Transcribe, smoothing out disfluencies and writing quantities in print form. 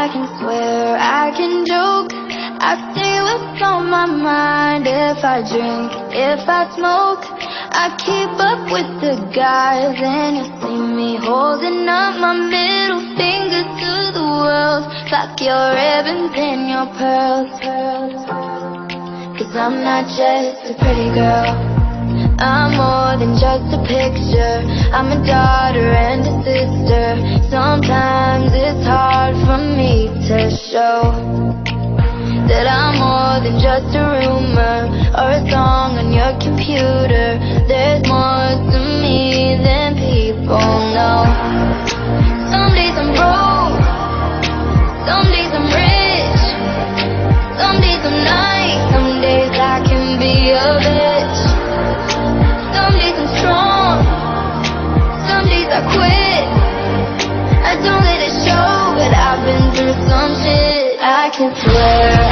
I can swear, I can joke. I say what's on my mind. If I drink, if I smoke, I keep up with the guys. And you see me holding up my middle finger to the world. Fuck your ribbons and your pearls. Cause I'm not just a pretty girl, I'm more than just a picture. I'm a daughter and a sister. Sometimes it's hard for me to show that I'm more than just a rumor or a song on your computer. There's more to me than people know. Some days I'm broke, some days I'm rich, some days I'm nice, some days I can be a bitch. Some days I'm strong, some days I quit. I don't let it show, but I've been through some shit. I can swear